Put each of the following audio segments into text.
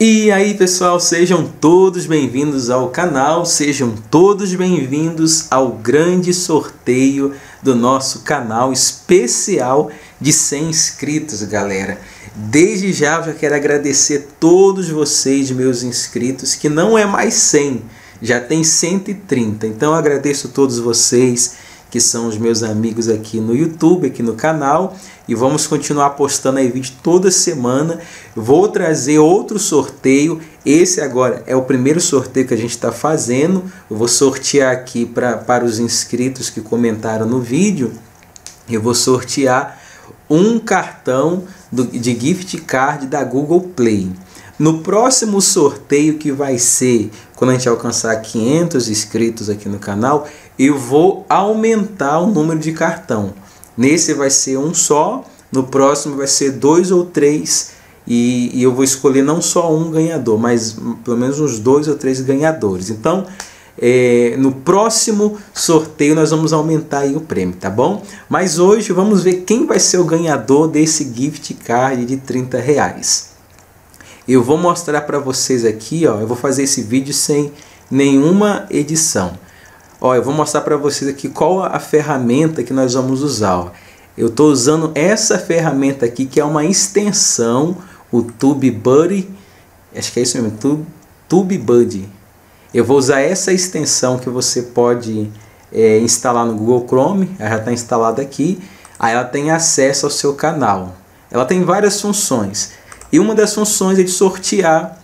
E aí pessoal, sejam todos bem-vindos ao canal, sejam todos bem-vindos ao grande sorteio do nosso canal especial de 100 inscritos, galera. Desde já eu já quero agradecer a todos vocês, meus inscritos, que não é mais 100, já tem 130. Então eu agradeço a todos vocês que são os meus amigos aqui no YouTube, aqui no canal, e vamos continuar postando aí vídeo toda semana. Vou trazer outro sorteio. Esse agora é o primeiro sorteio que a gente está fazendo. Eu vou sortear aqui para os inscritos que comentaram no vídeo. Eu vou sortear um cartão de gift card da Google Play. No próximo sorteio, que vai ser quando a gente alcançar 500 inscritos aqui no canal, eu vou aumentar o número de cartão. Nesse vai ser um só, no próximo vai ser 2 ou 3, e eu vou escolher não só um ganhador, mas pelo menos uns 2 ou 3 ganhadores. Então, no próximo sorteio nós vamos aumentar aí o prêmio, tá bom? Mas hoje vamos ver quem vai ser o ganhador desse gift card de R$30. Eu vou mostrar para vocês aqui, ó, eu vou fazer esse vídeo sem nenhuma edição. Ó, eu vou mostrar para vocês aqui qual a ferramenta que nós vamos usar. Ó. Eu estou usando essa ferramenta aqui, que é uma extensão, o TubeBuddy, acho que é isso mesmo, TubeBuddy. Eu vou usar essa extensão que você pode instalar no Google Chrome, ela já está instalada aqui, aí ela tem acesso ao seu canal. Ela tem várias funções. E uma das funções é de sortear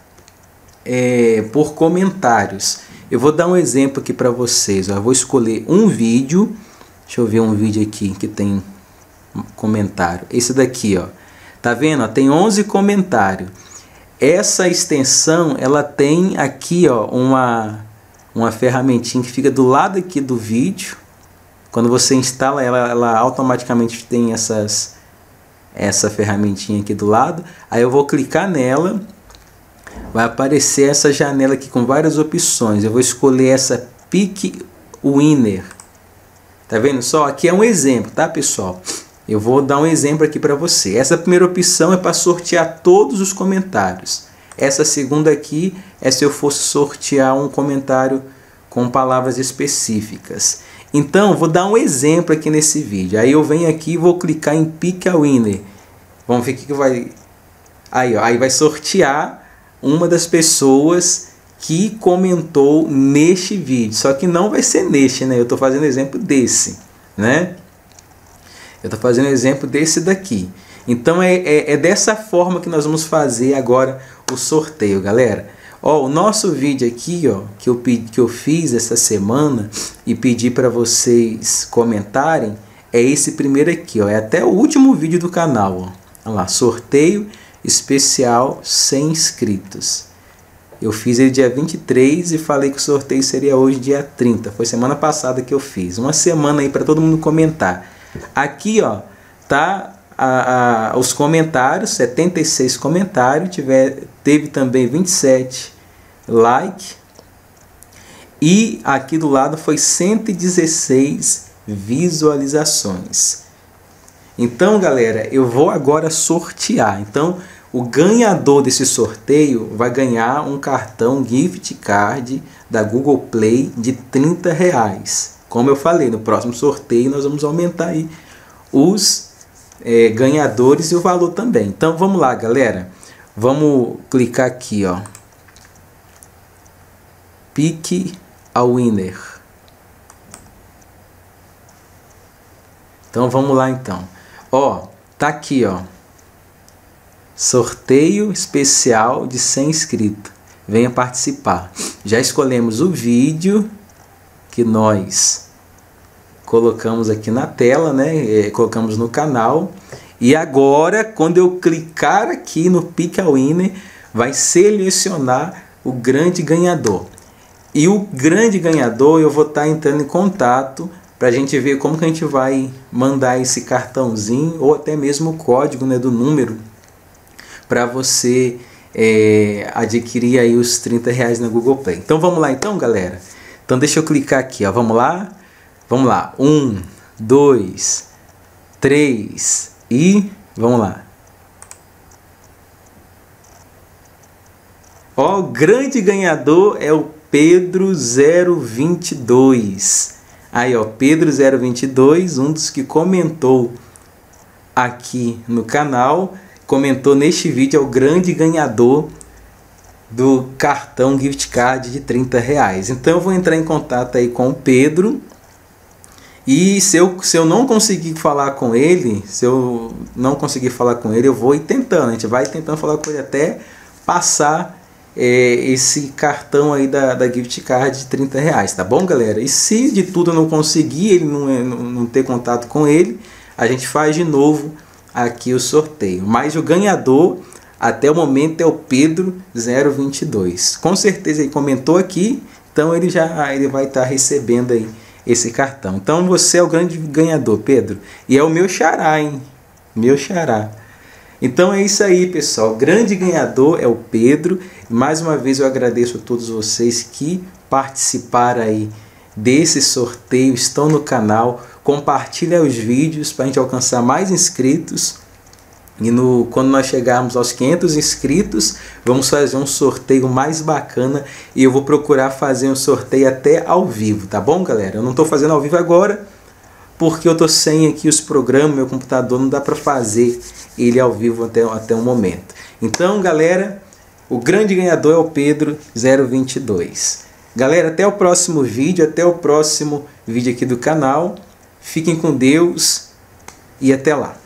por comentários. Eu vou dar um exemplo aqui para vocês. Eu vou escolher um vídeo. Deixa eu ver um vídeo aqui que tem comentário. Esse daqui, ó. Tá vendo? Ó, tem 11 comentários. Essa extensão, ela tem aqui, ó, uma ferramentinha que fica do lado aqui do vídeo. Quando você instala ela automaticamente tem essa ferramentinha aqui do lado. Aí eu vou clicar nela, vai aparecer essa janela aqui com várias opções. Eu vou escolher essa Pick Winner. Tá vendo só? Aqui é um exemplo, tá, pessoal? Eu vou dar um exemplo aqui para você. Essa primeira opção é para sortear todos os comentários. Essa segunda aqui é se eu fosse sortear um comentário com palavras específicas. Então, vou dar um exemplo aqui nesse vídeo. Aí eu venho aqui e vou clicar em Pick a Winner. Vamos ver o que vai... Aí, ó, aí vai sortear uma das pessoas que comentou neste vídeo. Só que não vai ser neste, né? Eu estou fazendo exemplo desse, né? Eu estou fazendo exemplo desse daqui. Então, é dessa forma que nós vamos fazer agora o sorteio, galera. Ó, o nosso vídeo aqui, ó, que eu fiz essa semana e pedi para vocês comentarem, é esse primeiro aqui, ó, é até o último vídeo do canal, ó. Olha lá, sorteio especial 100 inscritos. Eu fiz ele dia 23 e falei que o sorteio seria hoje dia 30. Foi semana passada que eu fiz. Uma semana aí para todo mundo comentar. Aqui, ó, tá os comentários, 76 comentários, teve também 27 like, e aqui do lado foi 116 visualizações. Então, galera, eu vou agora sortear. Então, o ganhador desse sorteio vai ganhar um cartão gift card da Google Play de R$30. Como eu falei, no próximo sorteio nós vamos aumentar aí os ganhadores e o valor também. Então vamos lá, galera, vamos clicar aqui, ó, Pick a Winner. Então vamos lá, então, ó, tá aqui, ó, sorteio especial de 100 inscritos, venha participar. Já escolhemos o vídeo que nós colocamos aqui na tela, né? Colocamos no canal. E agora, quando eu clicar aqui no Pick a Winner, vai selecionar o grande ganhador. E o grande ganhador eu vou estar entrando em contato para a gente ver como que a gente vai mandar esse cartãozinho ou até mesmo o código, né, do número para você adquirir aí os R$30 na Google Play. Então vamos lá, então, galera. Então deixa eu clicar aqui, ó. Vamos lá. Vamos lá, 1, 2, 3 e vamos lá. Ó, o grande ganhador é o Pedro 022. Aí, ó, Pedro 022, um dos que comentou aqui no canal, comentou neste vídeo, é o grande ganhador do cartão gift card de R$30. Então eu vou entrar em contato aí com o Pedro. E se eu não conseguir falar com ele, eu vou ir tentando. A gente vai tentando falar com ele até passar esse cartão aí da gift card de R$30, tá bom, galera? E se de tudo eu não conseguir, ele não ter contato com ele, a gente faz de novo aqui o sorteio. Mas o ganhador até o momento é o Pedro 022. Com certeza ele comentou aqui, então ele vai estar recebendo aí esse cartão. Então você é o grande ganhador, Pedro. E é o meu xará, hein? Meu xará. Então é isso aí, pessoal. O grande ganhador é o Pedro. Mais uma vez eu agradeço a todos vocês que participaram aí desse sorteio, estão no canal. Compartilha os vídeos para a gente alcançar mais inscritos. E quando nós chegarmos aos 500 inscritos, vamos fazer um sorteio mais bacana. E eu vou procurar fazer um sorteio até ao vivo, tá bom, galera? Eu não estou fazendo ao vivo agora, porque eu estou sem aqui os programas, meu computador não dá para fazer ele ao vivo até o momento. Então, galera, o grande ganhador é o Pedro 022. Galera, até o próximo vídeo, aqui do canal. Fiquem com Deus e até lá.